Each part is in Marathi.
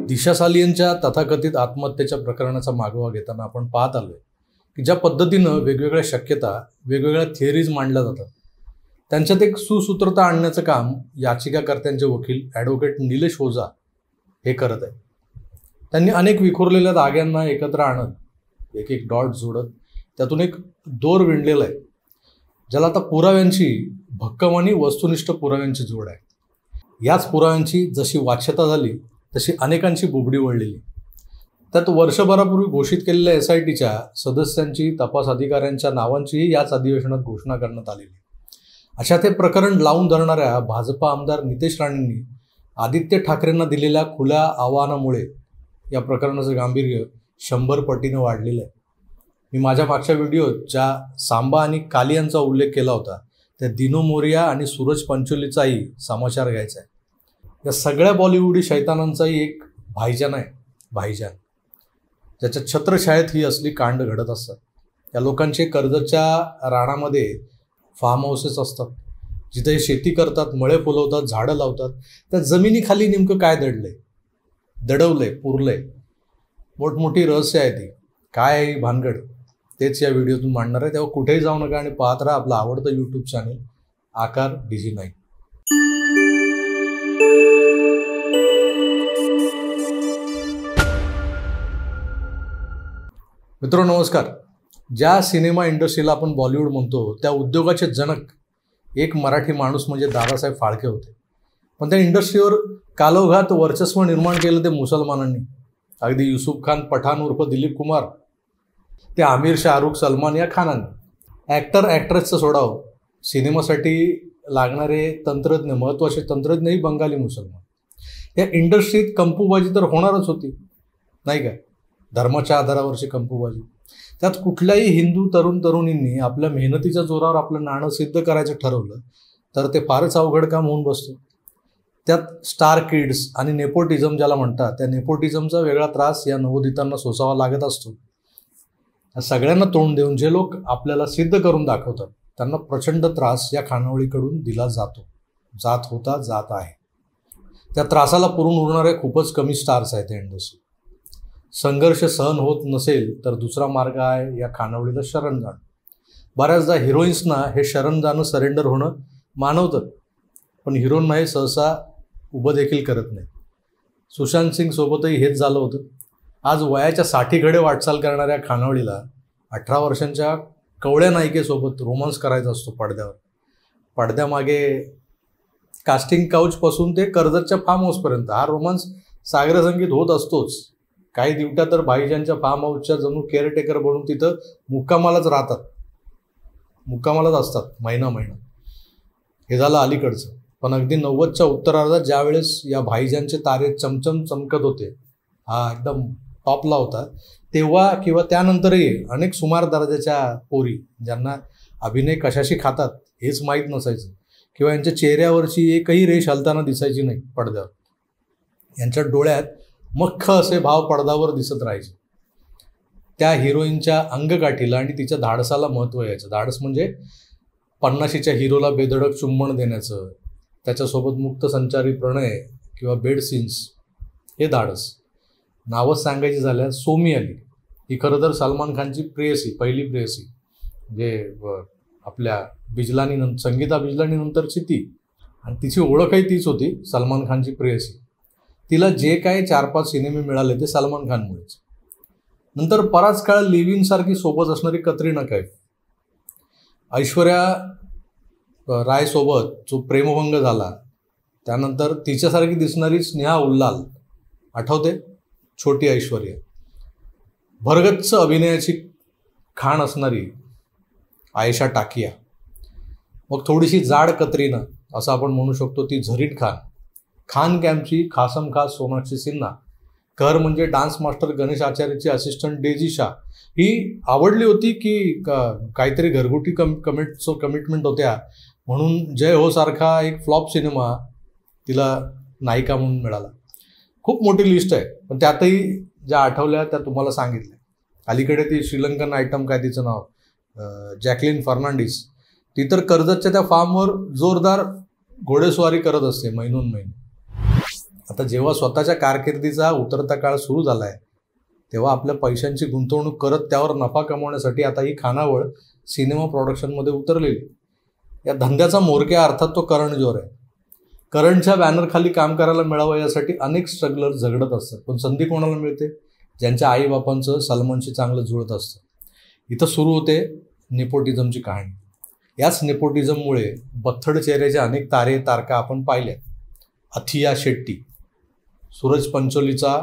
दिशा सालियनच्या तथाकथित आत्महत्येच्या प्रकरणाचा मागोवा घेताना आपण पाहत आलोय की ज्या पद्धतीनं वेगवेगळ्या शक्यता, वेगवेगळ्या थिअरीज मांडल्या जातात, त्यांच्यात एक सुसूत्रता आणण्याचं काम याचिकाकर्त्यांचे वकील ॲडव्होकेट निलेश ओझा हे करत आहे. त्यांनी अनेक विखुरलेल्या धाग्यांना एकत्र आणत, एक एक डॉट जोडत त्यातून एक दोर विणलेला आहे, ज्याला आता पुराव्यांची भक्कम आणि वस्तुनिष्ठ पुराव्यांची जोड आहे. याच पुराव्यांची जशी वाच्यता झाली तशी अनेकांची बुबडी वळलेली. त्यात वर्षभरापूर्वी घोषित केलेल्या SITच्या सदस्यांची, तपास अधिकाऱ्यांच्या नावांचीही याच अधिवेशनात घोषणा करण्यात आलेली. अशा ते प्रकरण लावून धरणाऱ्या भाजपा आमदार नितेश राणेंनी आदित्य ठाकरेंना दिलेल्या खुल्या आव्हानामुळे या प्रकरणाचं गांभीर्य 100 पटीनं वाढलेलं आहे. मी माझ्या मागच्या व्हिडिओत ज्या सांबा आणि काली यांचा उल्लेख केला होता, त्या दिनो मोरिया आणि सूरज पंचोलीचाही समाचार घ्यायचा आहे. या सगळ्या बॉलिवूडी शैतानांचाही एक भाईजान आहे, भाईजान, ज्याच्या छत्रछायेत ही असली कांड घडत असतात. या लोकांचे कर्जतच्या राणामध्ये फार्म हाऊसेस असतात, जिथे शेती करतात, मळे फुलवतात, झाडं लावतात. त्या जमिनीखाली नेमकं काय दडवलंय, पुरलंय, मोठमोठी रहस्य आहे ती. काय आहे भानगड, तेच या व्हिडिओतून मांडणार आहे. तेव्हा कुठेही जाऊ नका आणि पाहत राहा आपलं आवडतं यूट्यूब चॅनल आकार DG9. मित्रांनो नमस्कार. ज्या सिनेमा इंडस्ट्रीला आपण बॉलिवूड म्हणतो, त्या उद्योगाचे जनक एक मराठी माणूस म्हणजे दादासाहेब फाळके होते. पण त्या इंडस्ट्रीवर कालौघात वर्चस्व निर्माण केलं ते मुसलमानांनी. अगदी युसुफ खान पठाण उर्फ दिलीप कुमार ते आमिर, शाहरुख, सलमान या खानांनी. ॲक्ट्रेसचं सोडावं, सिनेमासाठी लागणारे तंत्रज्ञ, महत्त्वाचे तंत्रज्ञही बंगाली मुसलमान. या इंडस्ट्रीत कंपूबाजी तर होणारच होती, नाही का? धर्माच्या आधारावरची कंपूबाजी. त्यात कुठल्याही हिंदू तरुणींनी आपल्या मेहनतीच्या जोरावर आपलं नाणं सिद्ध करायचं ठरवलं तर ते फारच अवघड काम होऊन बसतं. त्यात स्टार किड्स आणि नेपोटिझम ज्याला म्हणतात, त्या नेपोटिझमचा वेगळा त्रास या नवोदितांना सोसावा लागत असतो. सगळ्यांना तोंड देऊन जे लोक आपल्याला सिद्ध करून दाखवतात, त्यांना प्रचंड त्रास या खानावळीकडून दिला जात होता, जात आहे. त्या त्रासाला पुरून उरणारे खूपच कमी स्टार्स आहेत या इंडस्ट्रीत. संघर्ष सहन होत नसेल तर दुसरा मार्ग आहे या खानावळीला शरण जाणं. बऱ्याचदा हिरोईन्सना हे शरण जाणं, सरेंडर होणं मानवतं, पण हिरोईनना हे सहसा उभं देखील करत नाही. सुशांत सिंग सोबतही हेच झालं होतं. आज वयाच्या 60कडे वाटचाल करणाऱ्या खानावळीला 18 वर्षांच्या कवळ्या नायिकेसोबत रोमांस करायचा असतो पडद्यावर. पडद्यामागे कास्टिंग काउचपासून ते कर्जतच्या फार्म हाऊसपर्यंत हा रोमांस सागरसंगीत होत असतोच. काही दिवट्या तर भाईजानच्या फार्म हाऊसच्या जणू केअरटेकर बनून तिथं मुक्कामालाच असतात महिना. हे झालं अलीकडचं. पण अगदी 90च्या उत्तरार्धात ज्यावेळेस या भाईजानचे तारे चमचम चमकत होते, हा एकदम टॉपला होता, तेव्हा किंवा त्यानंतरही अनेक सुमार दर्जाच्या पोरी, ज्यांना अभिनय कशाशी खातात हेच माहीत नसायचं किंवा यांच्या चेहऱ्यावरची एकही रेष हलताना दिसायची नाही पडद्यावर, यांच्या डोळ्यात मख्ख असे भाव पडद्यावर दिसत राहायचे. त्या हिरोईनच्या अंगगाठीला आणि तिच्या धाडसाला महत्त्व यायचं. धाडस म्हणजे 50शीच्या हिरोला बेधडक चुंबन देण्याचं, त्याच्यासोबत मुक्त संचारी प्रणय किंवा बेड सीन्स, हे धाडस. नावच सांगायची झाल्यास सोमी अली ही खरं तर सलमान खानची प्रेयसी, पहिली प्रेयसी, म्हणजे आपल्या संगीता बिजलानी नंतरची ती, आणि तिची ओळखही तीच होती, सलमान खानची प्रेयसी. तिला जे काही 4-5 सिनेमे मिळाले ते सलमान खानमुळेच. नंतर बराच काळ लिव्ह इन सारखी सोबत असणारी कतरिना कैफ, ऐश्वर्या रायसोबत जो प्रेमभंग झाला, त्यानंतर तिच्यासारखी दिसणारी स्नेहा उल्लाल, आठवते? छोटी ऐश्वर्या. भरगच्च अभिनयाची खाण असणारी आयशा टाकिया. मग थोडीशी जाड कतरिना असं आपण म्हणू शकतो, ती झरीट खान. खान कॅम्पची खासम खास सोनाक्षी सिन्हा. कहर म्हणजे डान्स मास्टर गणेश आचार्यची असिस्टंट डेझी शाह. ही आवडली होती की काहीतरी घरगुती कमिटमेंट होत्या म्हणून जय हो सारखा एक फ्लॉप सिनेमा तिला नायिका म्हणून मिळाला. खूप मोठी लिस्ट आहे, पण त्यातही ज्या आठवल्या त्या तुम्हाला सांगितल्या. अलीकडे ती श्रीलंकन आयटम, काय तिचं नाव, जॅकलिन फर्नांडिस, ती तर कर्जतच्या त्या फार्मवर जोरदार घोडेस्वारी करत असते महिनोन महिने. आता जेव्हा स्वतःच्या कारकिर्दीचा उतरता काळ सुरू झाला आहे तेव्हा आपल्या पैशांची गुंतवणूक करत त्यावर नफा कमवण्यासाठी आता ही खानावळ सिनेमा प्रोडक्शनमध्ये उतरलेली. या धंद्याचा म्होरक्या अर्थात तो करण जोहर आहे. करणच्या बॅनरखाली काम करायला मिळावं यासाठी अनेक स्ट्रगलर झगडत असतात, पण संधी कोणाला मिळते? ज्यांच्या आईबापांचं सलमानशी चांगलं जुळत असतं. इथं सुरू होते नेपोटिझमची कहाणी. याच नेपोटिझममुळे बथ्थड चेहऱ्याचे अनेक तारे तारका आपण पाहिल्या. अथिया शेट्टी, सूरज पंचोलीचा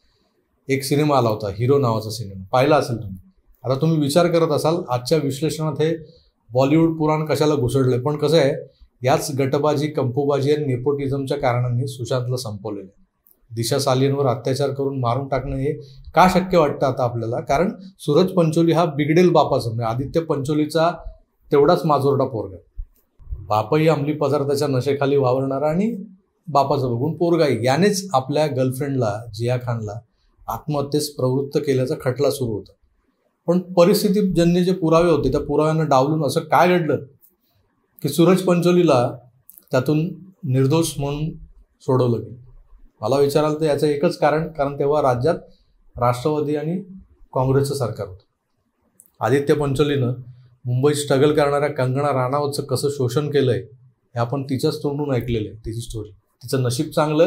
एक सिनेमा आला होता, हिरो नावाचा सिनेमा, पाहिला असेल तुम्ही. आता तुम्ही विचार करत असाल आजच्या विश्लेषणात हे बॉलिवूड पुराण कशाला घुसडले, पण कसं आहे, याच गटबाजी, कंपूबाजी आणि नेपोटिझमच्या कारणांनी सुशांतला संपवलेलं आहे. दिशा सालियनवर अत्याचार करून मारून टाकणं हे का शक्य वाटतं आता आपल्याला? कारण सूरज पंचोली हा बिगडेल बापाचा, म्हणजे आदित्य पंचोलीचा तेवढाच माजोरडा पोरगा. बापही अंमली पदार्थाच्या नशेखाली वावरणारा आणि बापाचं बघून पोरगाई. यानेच आपल्या गर्लफ्रेंडला, जिया खानला आत्महत्येस प्रवृत्त केल्याचा खटला सुरू होता. पण परिस्थितीजन्य जे पुरावे होते त्या पुराव्यांना डावलून असं काय घडलं की सूरज पंचोलीला त्यातून निर्दोष म्हणून सोडवलं गेलं? मला विचाराल तर याचं एकच कारण तेव्हा राज्यात राष्ट्रवादी आणि काँग्रेसचं सरकार होतं. आदित्य पंचोलीनं मुंबईत स्ट्रगल करणाऱ्या कंगना राणावतचं कसं शोषण केलं आहे हे आपण तिच्याच तोंडून ऐकलेलं आहे. तिची स्टोरी, तिचं नशीब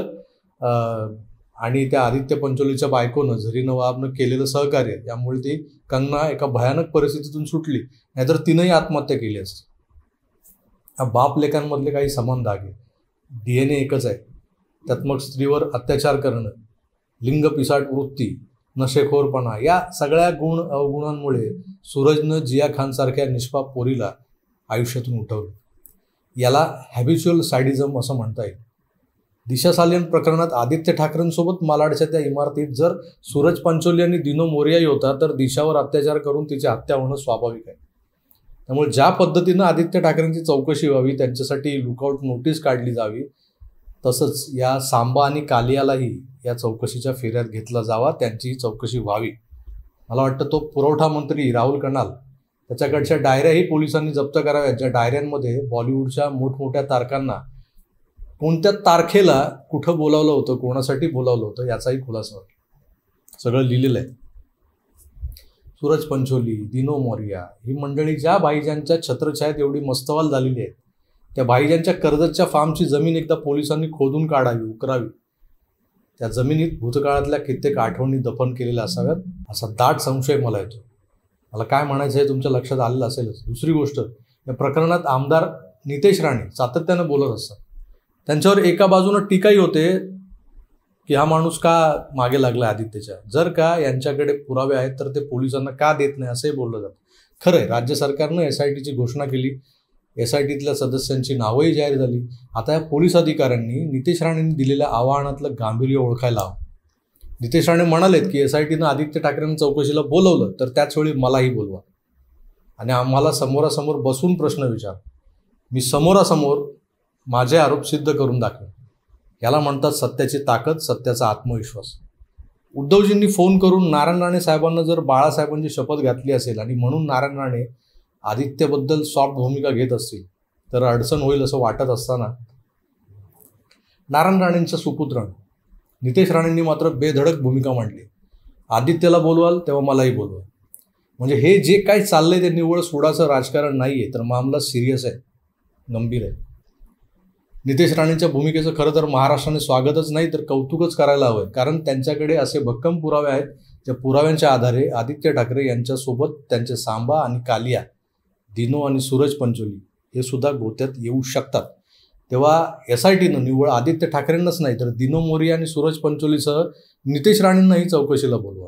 चांगलं आणि त्या आदित्य पंचोलीच्या बायकोनं झरी नवाबनं केलेलं सहकार्य यामुळे ती कंगना एका भयानक परिस्थितीतून सुटली, नाहीतर तिनंही आत्महत्या केली असती. या बाप लेकांमधले काही समान धागे, DNA एकच आहे. त्यात मग स्त्रीवर अत्याचार करणं, लिंग पिसाट वृत्ती, नशेखोरपणा, या सगळ्या गुण अवगुणांमुळे सूरजनं जिया खानसारख्या निष्पाप पोरीला आयुष्यातून उठवलं. याला हॅबिच्युअल सॅडिझम असं म्हणता येईल. दिशा सालियन प्रकरणात आदित्य ठाकरेंसोबत मालाडच्या त्या इमारतीत जर सूरज पंचोली आणि दिनो मोरियाही होता तर दिशावर अत्याचार करून तिची हत्या होणं स्वाभाविक आहे. त्यामुळे ज्या पद्धतीनं आदित्य ठाकरेंची चौकशी व्हावी, त्यांच्यासाठी लुकआउट नोटीस काढली जावी, तसंच या सांबा आणि कालियालाही या चौकशीच्या फेऱ्यात घेतला जावा, त्यांचीही चौकशी व्हावी. मला वाटतं तो पुरवठा मंत्री राहुल कनाल त्याच्याकडच्या डायऱ्याही पोलिसांनी जप्त कराव्यात, ज्या डायऱ्यांमध्ये बॉलिवूडच्या मोठमोठ्या तारकांना कोणत्या तारखेला कुठं बोलावलं होतं, कोणासाठी बोलावलं होतं याचाही खुलासा होता. सगळं लिहिलेलं आहे. सूरज पंचोली, दिनो मोरिया ही मंडळी ज्या भाईजानच्या छत्रछायेत एवढी मस्तवाल झालेली आहेत, त्या भाईजानच्या कर्जतच्या फार्मची जमीन एकदा पोलिसांनी खोदून काढावी, उकरावी. त्या जमिनीत भूतकाळातल्या कित्येक आठवणी दफन केलेल्या असाव्यात असा दाट संशय मला येतो. मला काय म्हणायचं हे तुमच्या लक्षात आलेलं असेलच. दुसरी गोष्ट, या प्रकरणात आमदार नितेश राणे सातत्यानं बोलत असतात. त्यांच्यावर एका बाजूनं टीकाही होते की हा माणूस का मागे लागला आदित्यच्या, जर का यांच्याकडे पुरावे आहेत तर ते पोलिसांना का देत नाही असंही बोललं जातं. खरं आहे, राज्य सरकारनं SITची घोषणा केली, SITतल्या सदस्यांची नावंही जाहीर झाली. आता या पोलीस अधिकाऱ्यांनी नितेश राणेंनी दिलेल्या आवाहनातलं गांभीर्य ओळखायला हवं. नितेश राणे म्हणालेत की SITनं आदित्य ठाकरेंना चौकशीला बोलवलं तर त्याचवेळी मलाही बोलवा आणि आम्हाला समोरासमोर बसून प्रश्न विचार. मी समोरासमोर माझे आरोप सिद्ध करून दाखवेन. याला म्हणतात सत्याची ताकद, सत्याचा आत्मविश्वास. उद्धवजींनी फोन करून नारायण राणे साहेबांना जर बाळासाहेबांची शपथ घातली असेल आणि म्हणून नारायण राणे आदित्यबद्दल सॉफ्ट भूमिका घेत असतील तर अडचण होईल असं वाटत असताना नारायण राणेंच्या सुपुत्रानं नितेश राणेंनी मात्र बेधडक भूमिका मांडली. आदित्यला बोलवाल तेव्हा मलाही बोलवा. म्हणजे हे जे काय चाललंय ते निव्वळ सुडाचं राजकारण नाही आहे, तर मामला सिरियस आहे, गंभीर आहे. नितेश राणेंच्या भूमिकेचं खरं तर महाराष्ट्राने स्वागतच नाही तर कौतुकच करायला हवं, कारण त्यांच्याकडे असे भक्कम पुरावे आहेत ज्या पुराव्यांच्या आधारे आदित्य ठाकरे यांच्यासोबत त्यांचे सांबा आणि कालिया, दिनो आणि सूरज पंचोली हे सुद्धा गोत्यात येऊ शकतात. तेव्हा SITनं निव्वळ आदित्य ठाकरेंनाच नाही तर दिनो मोरिया आणि सूरज पंचोलीसह नितेश राणेंनाही चौकशीला बोलवा.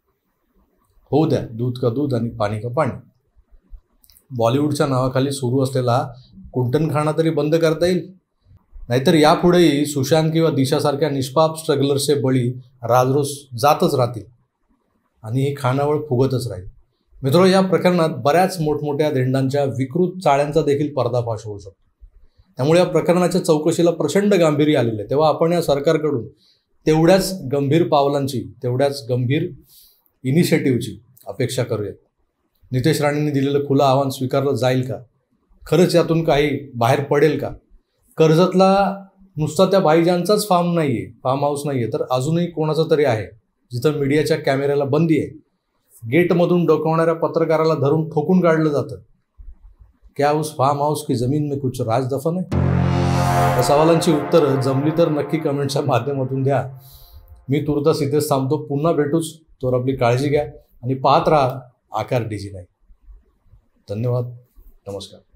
होऊ द्या दूध का दूध आणि पाणी का पाणी. बॉलिवूडच्या नावाखाली सुरू असलेला कुंटणखाणा तरी बंद करता येईल, नाहीतर यापुढेही सुशांत किंवा दिशासारख्या निष्पाप स्ट्रगलर्सचे बळी राजरोस जातच राहतील आणि ही खानावळ फुगतच राहील. मित्र, या प्रकरणात बऱ्याच मोठमोठ्या धेंडांच्या विकृत चाळ्यांचा देखील पर्दाफाश होऊ शकतो. त्यामुळे या प्रकरणाच्या चौकशीला प्रचंड गांभीर्य आलेलं आहे. तेव्हा आपण या सरकारकडून तेवढ्याच गंभीर पावलांची, तेवढ्याच गंभीर इनिशिएटिव्हची अपेक्षा करूयात. नितेश राणेंनी दिलेलं खुलं आव्हान स्वीकारलं जाईल का? खरंच यातून काही बाहेर पडेल का? कर्जतला नुसता त्या भाईजानचाच फार्म हाऊस नाहीये, तर अजूनही कोणाचं तरी आहे जिथं मीडियाच्या कॅमेऱ्याला बंदी आहे. गेटमधून डोकावणाऱ्या पत्रकाराला धरून ठोकून काढलं जातं. क्या उस फार्म हाऊस की जमीन में कुछ राज दफन है? या सवालांची उत्तरं जमली तर नक्की कमेंटच्या माध्यमातून द्या. मी तुर्तास इथेच थांबतो. पुन्हा भेटूच. तोवर आपली काळजी घ्या आणि पाहत राहा आकार DG9. धन्यवाद. नमस्कार.